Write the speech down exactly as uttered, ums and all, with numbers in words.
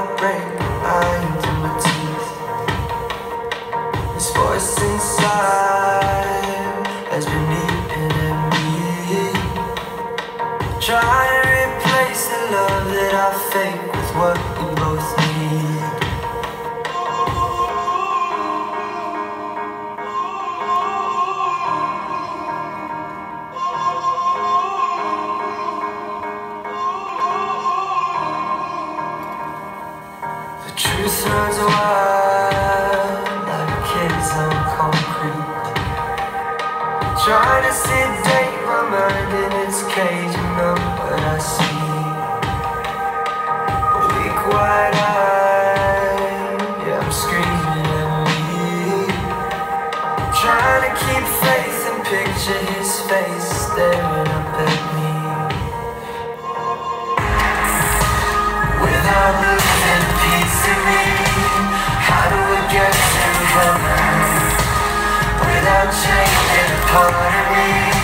break lines in my teeth. This voice inside has been eating at me, trying to replace the love that I fake with what we both need. The truth runs wild like kids on concrete, trying to sedate my mind in its cage and numb what I see. Weak wide-eyed, yeah, I'm screaming at me, trying to keep faith and picture his face staring up at me. Without losing piece of me, how do we get to heaven? Without changing a part of me,